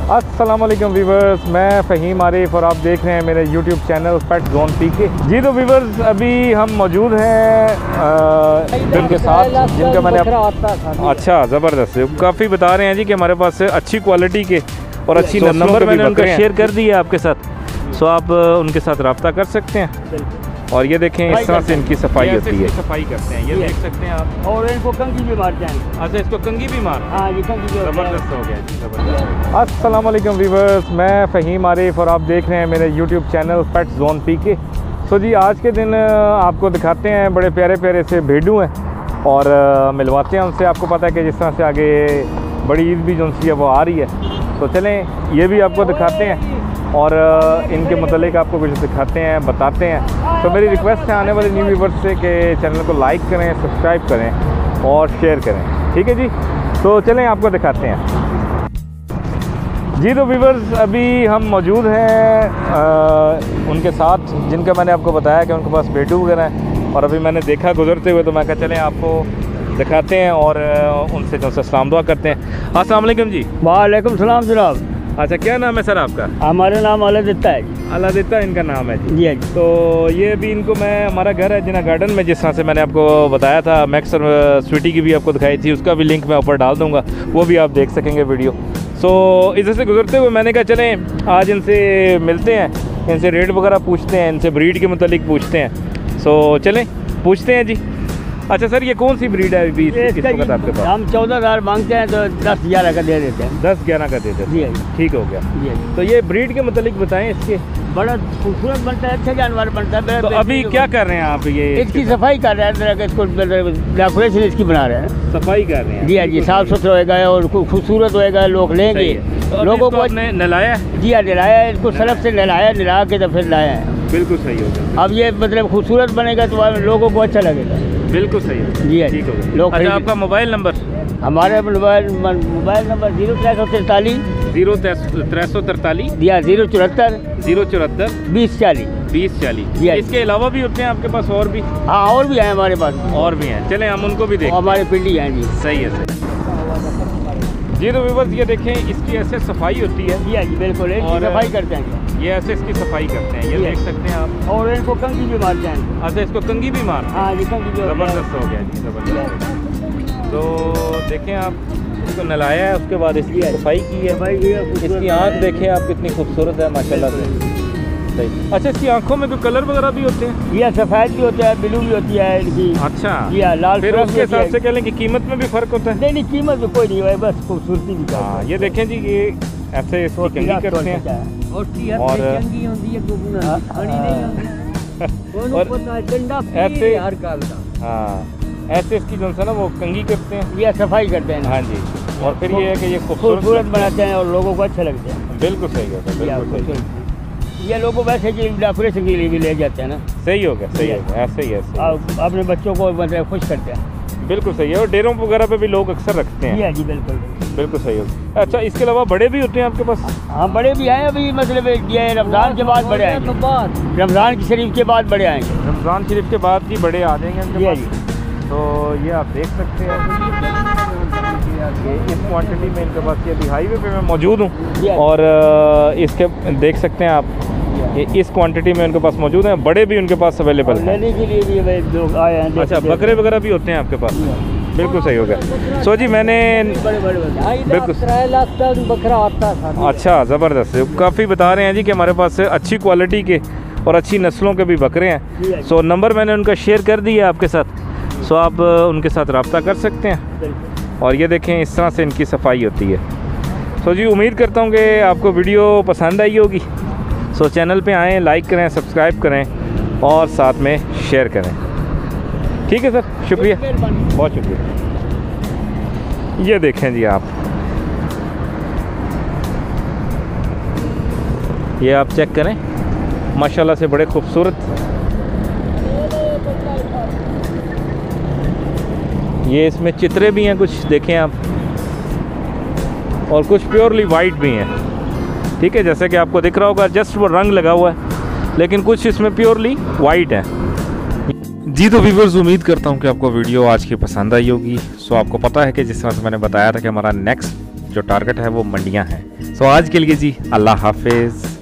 अस्सलाम वालेकुम वीवर्स, मैं फ़हीम आरिफ और आप देख रहे हैं मेरे YouTube channel pet zone PK. जी तो वीवर्स, अभी हम मौजूद हैं जिनके साथ जिनका मैंने अच्छा ज़बरदस्त काफ़ी बता रहे हैं जी कि हमारे पास अच्छी क्वालिटी के और अच्छी नंबर मैंने उनका शेयर कर दिया आपके साथ, सो आप उनके साथ रब्ता कर सकते हैं। और ये देखें इस तरह से इनकी सफाई होती है, सफाई करते हैं, ये देख सकते हैं आप। और इनको कंघी भी मारते हैं। अच्छा, इसको कंघी भी मार। हाँ, ये कंघी भी ज़बरदस्त हो गया जी, ज़बरदस्त। अस्सलाम वालेकुम वीवर्स, मैं फ़हीम आरिफ और आप देख रहे हैं मेरे YouTube channel pet zone PK. So जी, आज के दिन आपको दिखाते हैं बड़े प्यारे प्यारे से भेड़ू हैं और मिलवाते हैं उनसे। आपको पता है कि जिस तरह से आगे बड़ी ईद भी जो सी है वो आ रही है, तो चलें ये भी आपको दिखाते हैं और इनके मतलब आपको कुछ दिखाते हैं, बताते हैं। तो मेरी रिक्वेस्ट है आने वाले न्यू व्यूवर्स से कि चैनल को लाइक करें, सब्सक्राइब करें और शेयर करें, ठीक है जी। तो चलें आपको दिखाते हैं जी। तो व्यूवर्स, अभी हम मौजूद हैं उनके साथ जिनका मैंने आपको बताया कि उनके पास भेड़ू वगैरह हैं, और अभी मैंने देखा गुजरते हुए, तो मैं कहा चलें आपको दिखाते हैं और उनसे जो सलाम दुआ करते हैं। अस्सलाम वालेकुम जी। वालेकुम सलाम जनाब। अच्छा, क्या नाम है सर आपका? हमारा नाम अलादित्ता है जी। अलादित्ता इनका नाम है जी। जी। तो ये भी इनको मैं, हमारा घर है जिना गार्डन में, जिस तरह से मैंने आपको बताया था, मैक्स और स्वीटी की भी आपको दिखाई थी, उसका भी लिंक मैं ऊपर डाल दूंगा, वो भी आप देख सकेंगे वीडियो। सो इधर से गुजरते हुए मैंने कहा चलें आज इनसे मिलते हैं, इनसे रेट वगैरह पूछते हैं, इनसे ब्रीड के मुतालिक पूछते हैं। सो चलें पूछते हैं जी। अच्छा सर, ये कौन सी ब्रीड है अभी इस वक्त आपके पास? हम 14,000 मांगते हैं तो 10-11 का दे देते हैं। 10-11 का दे देते हैं, ठीक हो गया जी। तो ये ब्रीड के मुतालिक बताएं इसके। बड़ा खूबसूरत बनता है, अच्छा जानवर बनता है। तो अभी क्या कर रहे हैं आप? ये इसकी सफाई कर रहे हैं, इसको डेकोरेशन इसकी बना रहे हैं, सफाई कर रहे हैं। जी हाँ जी, साफ सुथरा होएगा और खूबसूरत होएगा, लोग लेंगे। तो लोगों को आपने नहलाया? जी हाँ, नहलाया है इसको, सरफ से नहलाया, नहला के तो फिर लाया है। बिल्कुल सही हो गया। अब ये मतलब खूबसूरत बनेगा तो लोगों को अच्छा लगेगा। बिल्कुल सही है जी, ठीक हो गया। लोग अच्छा, आपका मोबाइल नंबर? हमारे मोबाइल नंबर 0343 0343 या 074 074 2040 2040। इसके अलावा भी होते हैं आपके पास और भी? हाँ, और भी हैं हमारे पास, और भी हैं, चलें हम उनको भी देखें। हमारे पिंडी हैं जी। सही है सही जी। तो व्यूअर्स, ये देखें इसकी ऐसे सफाई होती है। जी हाँ जी, बिल्कुल सफाई करते हैं, ये ऐसे इसकी सफाई करते हैं, ये देख सकते हैं आप। और इनको कंघी भी मारते हैं। अच्छा, इसको कंघी भी मार। हाँ जी, कंघी भी। ज़बरदस्त हो गया जी, ज़बरदस्त। तो देखें आप, इसको नहलाया है, उसके बाद इसकी सफाई की है। इसकी आँख देखें आप कितनी खूबसूरत है माशाल्लाह से। सही। अच्छा, इसकी आंखों में कोई कलर वगैरह भी होते हैं? ये सफ़ेद भी होता है, ब्लू भी होती है इनकी। अच्छा, लाल। फिर उसके हिसाब से कह लें कि कीमत में भी फ़र्क होता है? नहीं, कीमत में कोई नहीं है, बस खूबसूरती भी। हाँ, ये देखें जी, ये ऐसे इसकी कंघी करते हैं और ऐसे, हाँ ऐसे इसकी जो है ना वो कंघी करते हैं, ये सफाई करते हैं। हाँ जी। और फिर ये है कि ये खूबसूरत बनाते हैं और लोगों को अच्छा लगता है। बिल्कुल सही होता है, बिल्कुल सही। ये लोगों वैसे कि डेकोरेशन के लिए भी ले जाते हैं ना। सही हो गया, सही हो गया, ऐसे ही ऐसे अपने बच्चों को मतलब खुश करते हैं। बिल्कुल सही है। और डेरों वगैरह पे भी लोग अक्सर रखते हैं। जी बिल्कुल बिल्कुल सही हो गया। अच्छा, इसके अलावा बड़े भी होते हैं आपके पास? हाँ, बड़े भी आए अभी, मतलब ये रमज़ान के बाद बड़े आएंगे, रमज़ान की शरीफ के बाद बड़े आएंगे। रमज़ान शरीफ के बाद ही बड़े आ जाएंगे उनके पास। तो ये आप देख सकते हैं इस क्वांटिटी में इनके पास। ये अभी हाईवे पे मैं मौजूद हूँ और इसके देख सकते हैं आप, ये इस क्वांटिटी में उनके पास मौजूद हैं। बड़े भी उनके पास अवेलेबल हैं, लेने के लिए भी लोग आए हैं। अच्छा, बकरे वगैरह भी होते हैं आपके पास? बिल्कुल सही हो गया। सो जी, मैंने बिल्कुल 3 लाख तक बकरा आता था। अच्छा, ज़बरदस्त। काफ़ी बता रहे हैं जी कि हमारे पास अच्छी क्वालिटी के और अच्छी नस्लों के भी बकरे हैं। सो नंबर मैंने उनका शेयर कर दिया आपके साथ, सो आप उनके साथ रब्ता कर सकते हैं। और ये देखें इस तरह से इनकी सफाई होती है। सो जी, उम्मीद करता हूँ कि आपको वीडियो पसंद आई होगी। सो चैनल पे आएँ, लाइक करें, सब्सक्राइब करें और साथ में शेयर करें। ठीक है सर, शुक्रिया, बहुत शुक्रिया। ये देखें जी आप, ये आप चेक करें, माशाल्लाह से बड़े खूबसूरत। ये इसमें चित्रे भी हैं कुछ, देखें आप, और कुछ प्योरली वाइट भी हैं। ठीक है, जैसे कि आपको दिख रहा होगा, जस्ट वो रंग लगा हुआ है, लेकिन कुछ इसमें प्योरली वाइट है। जी तो व्यूअर्स, उम्मीद करता हूँ कि आपको वीडियो आज की पसंद आई होगी। सो आपको पता है कि जिस तरह से मैंने बताया था कि हमारा नेक्स्ट जो टारगेट है वो मंडियाँ हैं। सो आज के लिए जी अल्लाह हाफिज़।